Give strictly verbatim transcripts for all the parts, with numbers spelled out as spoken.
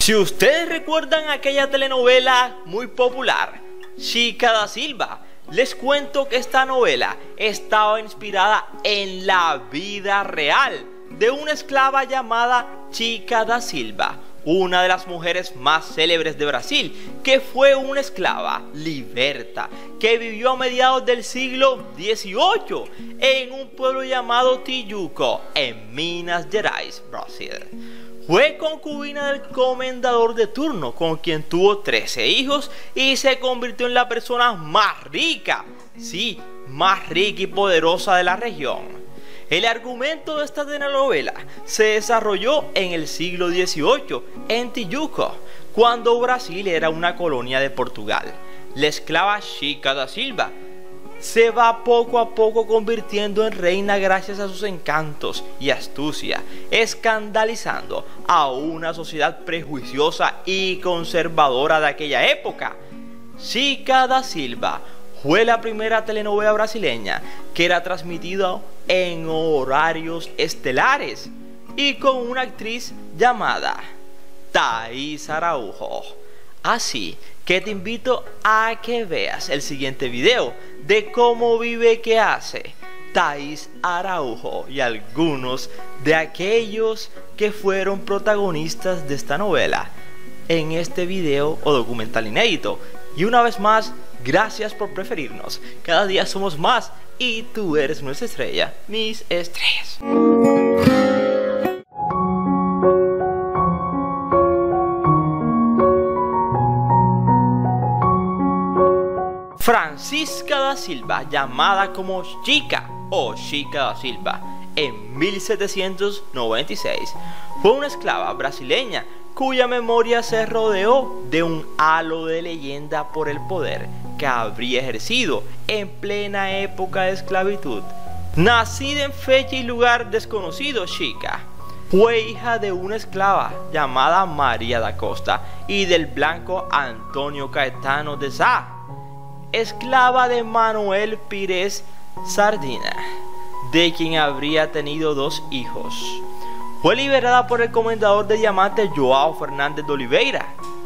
Si ustedes recuerdan aquella telenovela muy popular, Chica da Silva, les cuento que esta novela estaba inspirada en la vida real de una esclava llamada Chica da Silva, una de las mujeres más célebres de Brasil, que fue una esclava liberta que vivió a mediados del siglo dieciocho en un pueblo llamado Tijuco, en Minas Gerais, Brasil. Fue concubina del comendador de turno, con quien tuvo trece hijos y se convirtió en la persona más rica, sí, más rica y poderosa de la región. El argumento de esta telenovela se desarrolló en el siglo dieciocho en Tijuco, cuando Brasil era una colonia de Portugal. La esclava Chica da Silva se va poco a poco convirtiendo en reina gracias a sus encantos y astucia, escandalizando a una sociedad prejuiciosa y conservadora de aquella época. Chica da Silva fue la primera telenovela brasileña que era transmitida en horarios estelares y con una actriz llamada Thaís Araújo. Así que te invito a que veas el siguiente video de cómo vive, qué hace Thaís Araújo y algunos de aquellos que fueron protagonistas de esta novela en este video o documental inédito. Y una vez más, gracias por preferirnos. Cada día somos más y tú eres nuestra estrella, mis estrellas. Francisca da Silva, llamada como Chica o Chica da Silva, en mil setecientos noventa y seis, fue una esclava brasileña cuya memoria se rodeó de un halo de leyenda por el poder que habría ejercido en plena época de esclavitud. Nacida en fecha y lugar desconocido, Chica fue hija de una esclava llamada María da Costa y del blanco Antonio Caetano de Sá, esclava de Manuel Pires Sardina, de quien habría tenido dos hijos. Fue liberada por el comendador de diamantes João Fernández de Oliveira,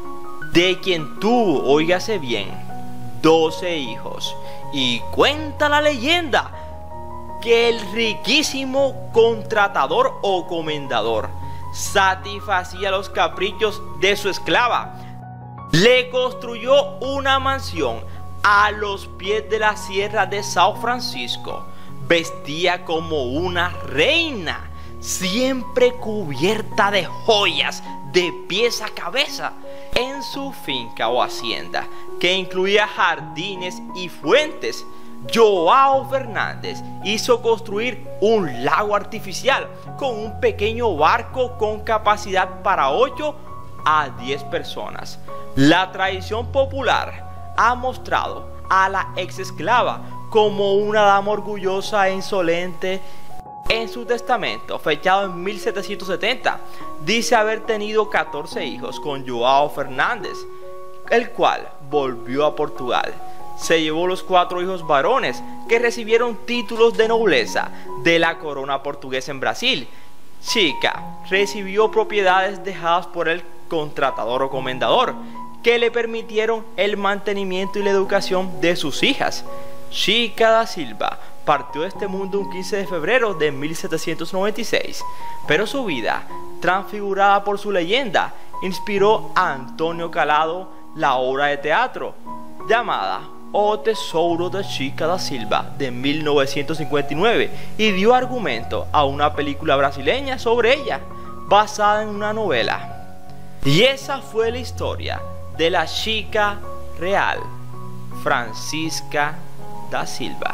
de quien tuvo, óigase bien, doce hijos. Y cuenta la leyenda que el riquísimo contratador o comendador satisfacía los caprichos de su esclava. Le construyó una mansión a los pies de la sierra de São Francisco. Vestía como una reina, siempre cubierta de joyas de pies a cabeza. En su finca o hacienda, que incluía jardines y fuentes, João Fernández hizo construir un lago artificial con un pequeño barco con capacidad para ocho a diez personas. La tradición popular ha mostrado a la ex esclava como una dama orgullosa e insolente. En su testamento, fechado en mil setecientos setenta, dice haber tenido catorce hijos con João Fernández, el cual volvió a Portugal. Se llevó los cuatro hijos varones que recibieron títulos de nobleza de la corona portuguesa en Brasil. Chica recibió propiedades dejadas por el contratador o comendador, que le permitieron el mantenimiento y la educación de sus hijas. Chica da Silva partió de este mundo un quince de febrero de mil setecientos noventa y seis, pero su vida, transfigurada por su leyenda, inspiró a Antonio Calado la obra de teatro llamada O Tesouro da Chica da Silva de mil novecientos cincuenta y nueve y dio argumento a una película brasileña sobre ella, basada en una novela. Y esa fue la historia de la chica real, Francisca da Silva.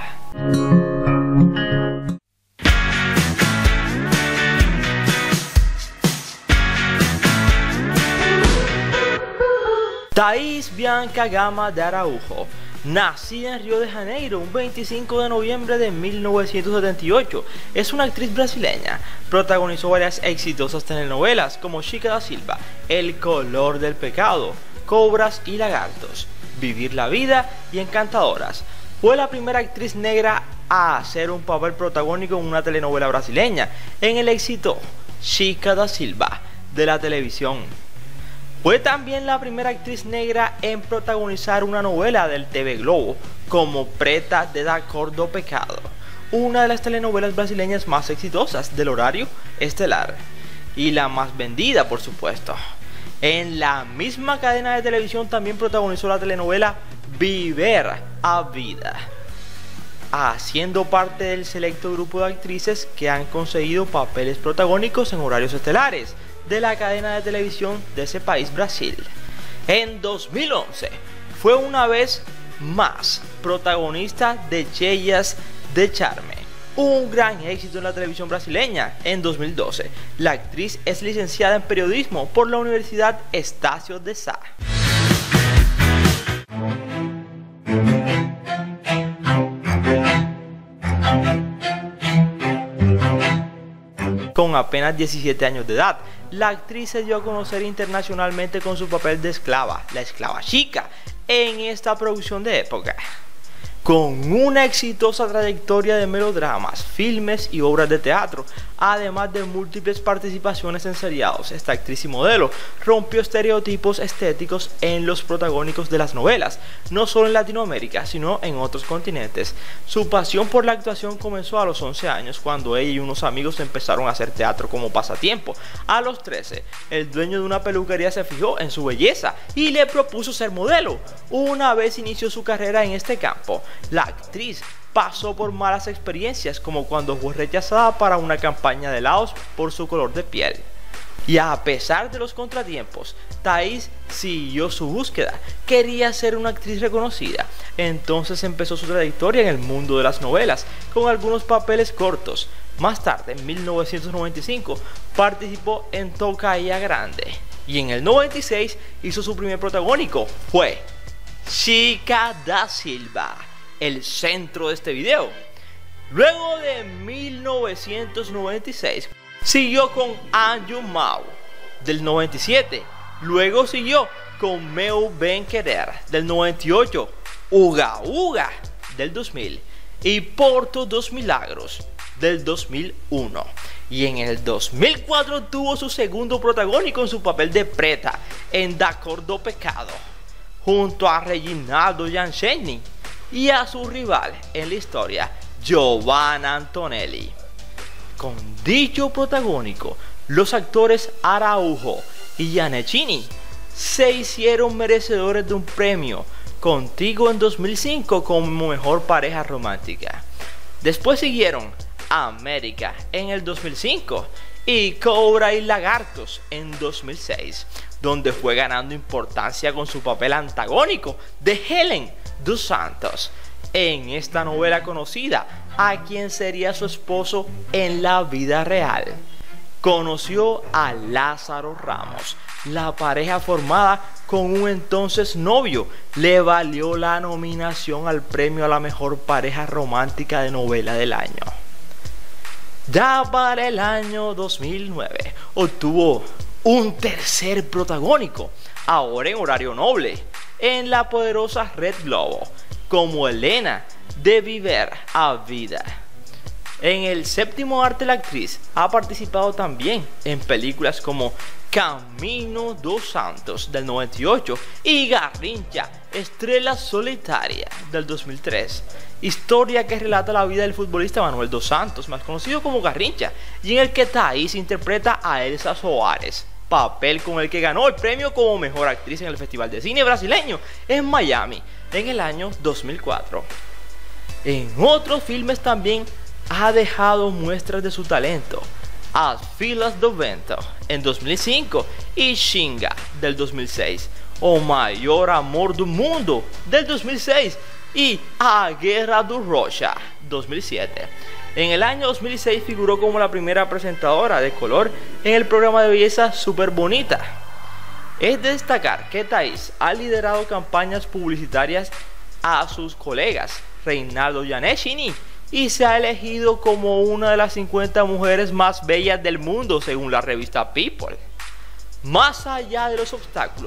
Thaís Bianca Gama de Araújo, nacida en Río de Janeiro un veinticinco de noviembre de mil novecientos setenta y ocho, es una actriz brasileña. Protagonizó varias exitosas telenovelas como Chica da Silva, El color del pecado, Cobras y lagartos, Vivir la vida y Encantadoras. Fue la primera actriz negra a hacer un papel protagónico en una telenovela brasileña, en el éxito Chica da Silva de la televisión. Fue también la primera actriz negra en protagonizar una novela del T V Globo, como Preta de Acordo Pecado, una de las telenovelas brasileñas más exitosas del horario estelar, y la más vendida, por supuesto. En la misma cadena de televisión también protagonizó la telenovela Viver a Vida, haciendo parte del selecto grupo de actrices que han conseguido papeles protagónicos en horarios estelares de la cadena de televisión de ese país, Brasil. En dos mil once fue una vez más protagonista de Cheias de Charme, un gran éxito en la televisión brasileña. En dos mil doce, la actriz es licenciada en periodismo por la Universidad Estácio de Sá. Con apenas diecisiete años de edad, la actriz se dio a conocer internacionalmente con su papel de esclava, la esclava chica, en esta producción de época. Con una exitosa trayectoria de melodramas, filmes y obras de teatro, además de múltiples participaciones en seriados, esta actriz y modelo rompió estereotipos estéticos en los protagónicos de las novelas, no solo en Latinoamérica, sino en otros continentes. Su pasión por la actuación comenzó a los once años, cuando ella y unos amigos empezaron a hacer teatro como pasatiempo. A los trece, el dueño de una peluquería se fijó en su belleza y le propuso ser modelo. Una vez inició su carrera en este campo, la actriz pasó por malas experiencias, como cuando fue rechazada para una campaña de helados por su color de piel. Y a pesar de los contratiempos, Thaís siguió su búsqueda. Quería ser una actriz reconocida. Entonces empezó su trayectoria en el mundo de las novelas, con algunos papeles cortos. Más tarde, en mil novecientos noventa y cinco, participó en Tocaia Grande. Y en el noventa y seis hizo su primer protagónico. Fue Chica da Silva, el centro de este video. Luego de mil novecientos noventa y seis siguió con Anjo Mau del noventa y siete, luego siguió con Meu Bem Querer del noventa y ocho, Uga Uga del dos mil y Porto dos Milagros del dos mil uno. Y en el dos mil cuatro tuvo su segundo protagónico en su papel de Preta en D'Acordo Pecado, junto a Reginaldo Giancheni y a su rival en la historia, Giovanna Antonelli. Con dicho protagónico, los actores Araujo y Gianechini se hicieron merecedores de un premio Contigo en dos mil cinco como mejor pareja romántica. Después siguieron América en el dos mil cinco y Cobra y Lagartos en dos mil seis, donde fue ganando importancia con su papel antagónico de Helen dos Santos en esta novela conocida, a quien sería su esposo en la vida real. Conoció a Lázaro Ramos. La pareja formada con un entonces novio le valió la nominación al premio a la mejor pareja romántica de novela del año. Ya para el año dos mil nueve obtuvo un tercer protagónico, ahora en horario noble, en la poderosa Red Globo, como Elena de Viver a Vida. En el séptimo arte, la actriz ha participado también en películas como Camino dos Santos del noventa y ocho y Garrincha, Estrella Solitaria del dos mil tres, historia que relata la vida del futbolista Manuel dos Santos, más conocido como Garrincha, y en el que Thaís interpreta a Elsa Soares, papel con el que ganó el premio como mejor actriz en el Festival de Cine Brasileño en Miami en el año dos mil cuatro. En otros filmes también ha dejado muestras de su talento: As Filas do Vento en dos mil cinco y Xinga del dos mil seis, O Maior Amor do Mundo del dos mil seis y A Guerra do Rocha dos mil siete. En el año dos mil seis figuró como la primera presentadora de color en el programa de belleza Súper Bonita. Es de destacar que Thaís ha liderado campañas publicitarias a sus colegas Reinaldo Gianechini y se ha elegido como una de las cincuenta mujeres más bellas del mundo según la revista People. Más allá de los obstáculos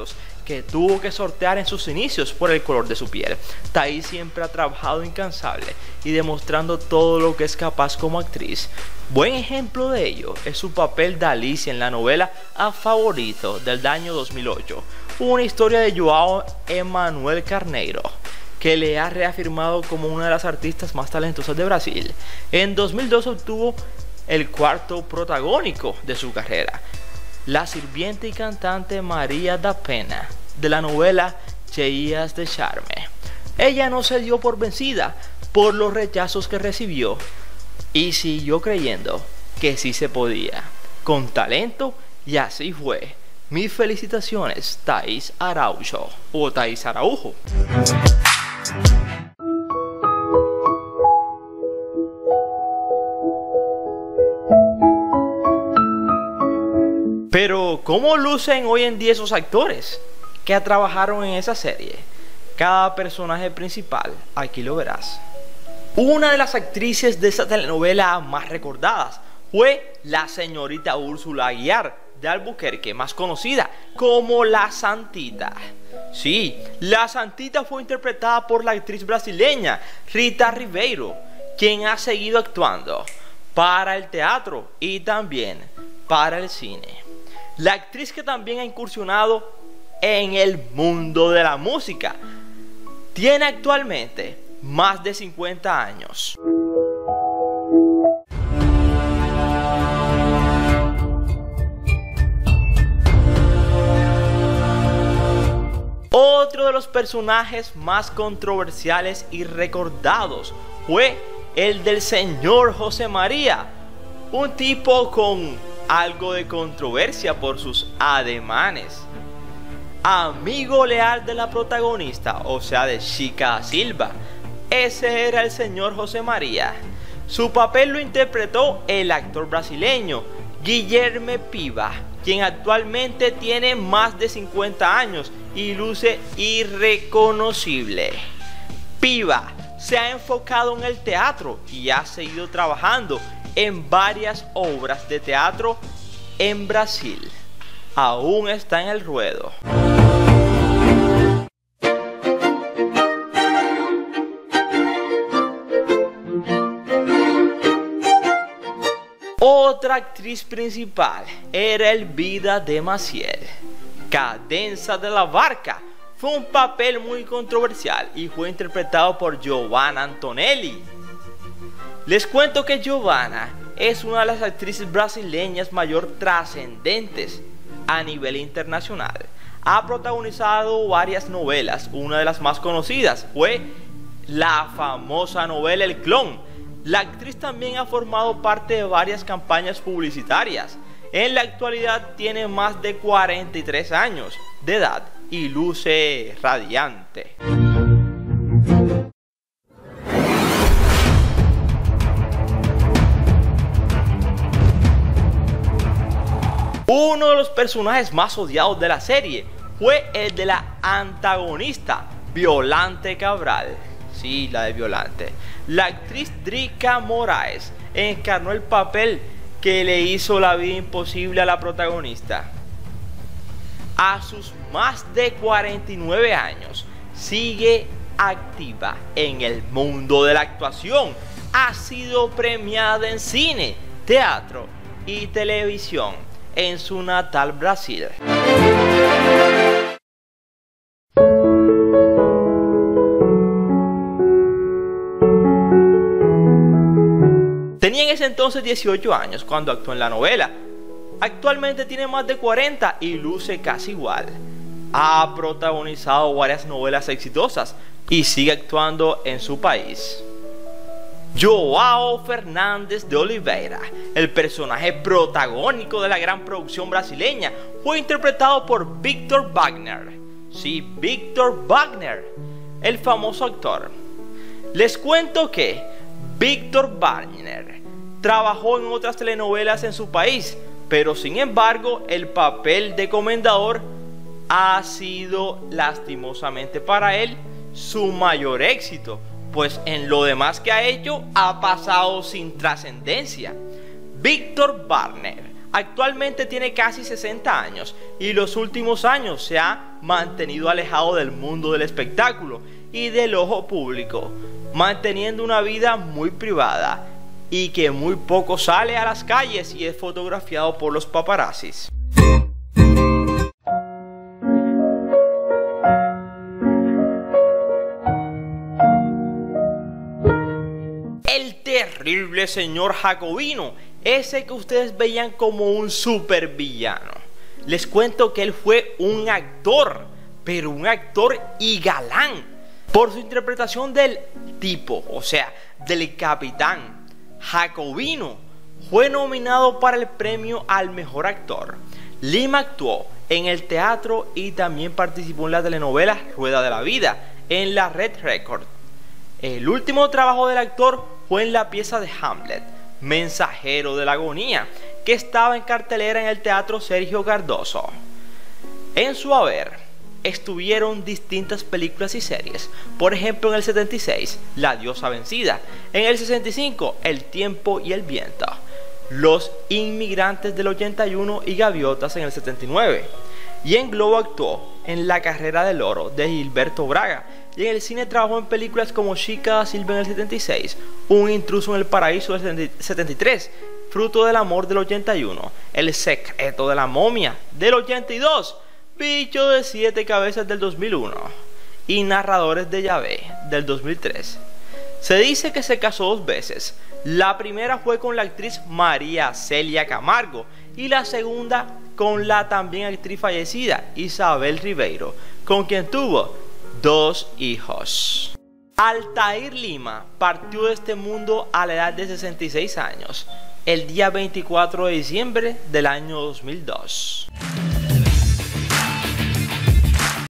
que tuvo que sortear en sus inicios por el color de su piel. Thaís siempre ha trabajado incansable y demostrando todo lo que es capaz como actriz. Buen ejemplo de ello es su papel de Alicia en la novela A Favorito del año dos mil ocho, una historia de João Emanuel Carneiro, que le ha reafirmado como una de las artistas más talentosas de Brasil. En dos mil dos obtuvo el cuarto protagónico de su carrera, la sirviente y cantante María da Pena, de la novela Cheias de Charme. Ella no se dio por vencida por los rechazos que recibió y siguió creyendo que sí se podía, con talento, y así fue. Mis felicitaciones, Thaís Araújo o Thaís Araujo. Pero, ¿cómo lucen hoy en día esos actores que trabajaron en esa serie? Cada personaje principal, aquí lo verás. Una de las actrices de esa telenovela más recordadas fue la señorita Úrsula Aguiar de Albuquerque, más conocida como La Santita. Sí, La Santita fue interpretada por la actriz brasileña Rita Ribeiro, quien ha seguido actuando para el teatro y también para el cine. La actriz que también ha incursionado en el mundo de la música tiene actualmente más de cincuenta años. Otro de los personajes más controversiales y recordados fue el del señor José María, un tipo con algo de controversia por sus ademanes. Amigo leal de la protagonista, o sea de Chica da Silva, ese era el señor José María. Su papel lo interpretó el actor brasileño Guilherme Piva, quien actualmente tiene más de cincuenta años y luce irreconocible. Piva se ha enfocado en el teatro y ha seguido trabajando en varias obras de teatro en Brasil. Aún está en el ruedo. Otra actriz principal era Elvira de Maciel. Cadenza de la Barca fue un papel muy controversial y fue interpretado por Giovanna Antonelli. Les cuento que Giovanna es una de las actrices brasileñas mayor trascendentes a nivel internacional. Ha protagonizado varias novelas, una de las más conocidas fue la famosa novela El Clon. La actriz también ha formado parte de varias campañas publicitarias. En la actualidad tiene más de cuarenta y tres años de edad y luce radiante. Uno de los personajes más odiados de la serie fue el de la antagonista, Violante Cabral. Sí, la de Violante. La actriz Drica Moraes encarnó el papel que le hizo la vida imposible a la protagonista. A sus más de cuarenta y nueve años, sigue activa en el mundo de la actuación. Ha sido premiada en cine, teatro y televisión en su natal Brasil. Tenía en ese entonces dieciocho años cuando actuó en la novela. Actualmente tiene más de cuarenta y luce casi igual. Ha protagonizado varias novelas exitosas y sigue actuando en su país. João Fernández de Oliveira, el personaje protagónico de la gran producción brasileña, fue interpretado por Victor Wagner. Sí, Victor Wagner, el famoso actor. Les cuento que Victor Wagner trabajó en otras telenovelas en su país, pero sin embargo el papel de comendador ha sido lastimosamente para él su mayor éxito, pues en lo demás que ha hecho ha pasado sin trascendencia. Victor Wagner Actualmente tiene casi sesenta años y los últimos años se ha mantenido alejado del mundo del espectáculo y del ojo público, manteniendo una vida muy privada y que muy poco sale a las calles y es fotografiado por los paparazzis. El terrible señor Jacobino, ese que ustedes veían como un supervillano. Les cuento que él fue un actor, pero un actor y galán, por su interpretación del tipo, o sea, del capitán Jacobino. Fue nominado para el premio al mejor actor. Lima actuó en el teatro y también participó en la telenovela Rueda de la Vida en la Red Record. El último trabajo del actor fue en la pieza de Hamlet, Mensajero de la Agonía, que estaba en cartelera en el Teatro Sergio Cardoso. En su haber estuvieron distintas películas y series, por ejemplo en el setenta y seis, La Diosa Vencida, en el sesenta y cinco, El Tiempo y el Viento, Los Inmigrantes del ochenta y uno y Gaviotas en el setenta y nueve, y en Globo actuó en La Carrera del Oro de Gilberto Braga, y en el cine trabajó en películas como Chica da Silva en el setenta y seis, Un Intruso en el Paraíso del setenta y tres, Fruto del Amor del ochenta y uno, El Secreto de la Momia del ochenta y dos, Bicho de Siete Cabezas del dos mil uno y Narradores de Yahvé del dos mil tres. Se dice que se casó dos veces. La primera fue con la actriz María Celia Camargo y la segunda con la también actriz fallecida Isabel Ribeiro, con quien tuvo dos hijos. Altair Lima partió de este mundo a la edad de sesenta y seis años, el día veinticuatro de diciembre del año dos mil dos.